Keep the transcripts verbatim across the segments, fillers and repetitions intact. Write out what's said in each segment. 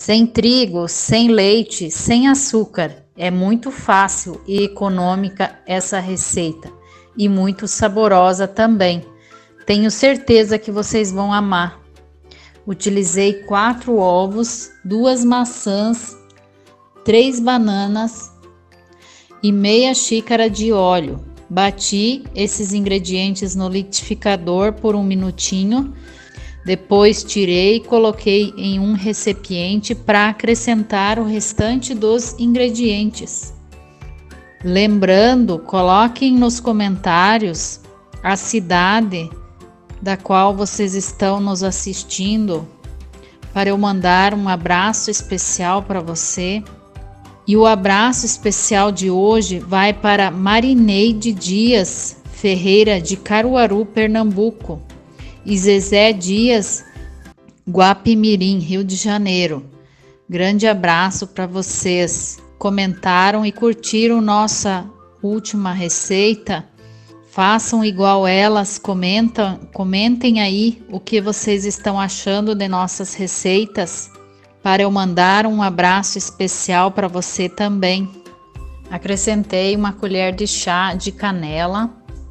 sem trigo, sem leite, sem açúcar. É muito fácil e econômica essa receita e muito saborosa também. Tenho certeza que vocês vão amar. Utilizei quatro ovos, duas maçãs, três bananas e meia xícara de óleo. Bati esses ingredientes no liquidificador por um minutinho. Depois tirei e coloquei em um recipiente para acrescentar o restante dos ingredientes. Lembrando, coloquem nos comentários a cidade da qual vocês estão nos assistindo para eu mandar um abraço especial para você. E o abraço especial de hoje vai para Marineide Dias Ferreira, de Caruaru, Pernambuco, e Zezé Dias, Guapimirim, Rio de Janeiro. Grande abraço para vocês. Comentaram e curtiram nossa última receita? Façam igual elas, comentam, comentem aí o que vocês estão achando de nossas receitas, para eu mandar um abraço especial para você também. Acrescentei uma colher de chá de canela.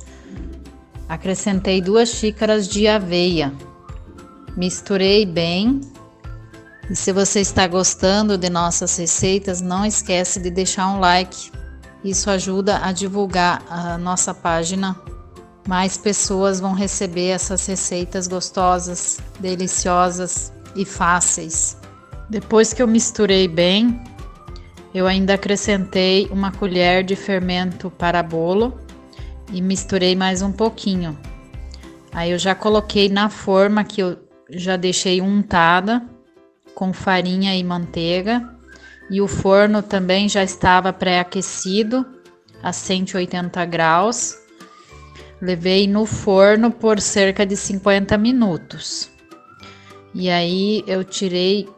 Acrescentei duas xícaras de aveia. Misturei bem. E se você está gostando de nossas receitas, não esquece de deixar um like. Isso ajuda a divulgar a nossa página. Mais pessoas vão receber essas receitas gostosas, deliciosas e fáceis. Depois que eu misturei bem, eu ainda acrescentei uma colher de fermento para bolo e misturei mais um pouquinho. Aí eu já coloquei na forma que eu já deixei untada com farinha e manteiga, e o forno também já estava pré-aquecido a cento e oitenta graus. Levei no forno por cerca de cinquenta minutos. E aí eu tirei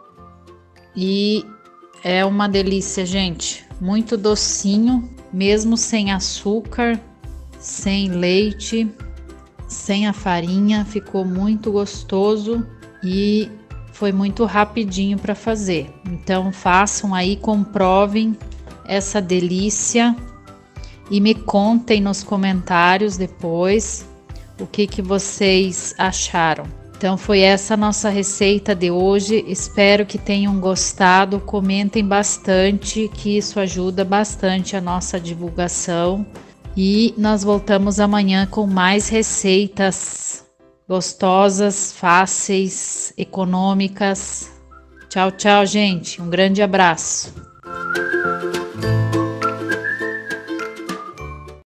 e é uma delícia, gente. Muito docinho, mesmo sem açúcar, sem leite, sem a farinha, ficou muito gostoso e foi muito rapidinho para fazer. Então façam aí, comprovem essa delícia e me contem nos comentários depois o que que vocês acharam. Então foi essa a nossa receita de hoje. Espero que tenham gostado. Comentem bastante, que isso ajuda bastante a nossa divulgação. E nós voltamos amanhã com mais receitas gostosas, fáceis, econômicas. Tchau, tchau, gente. Um grande abraço.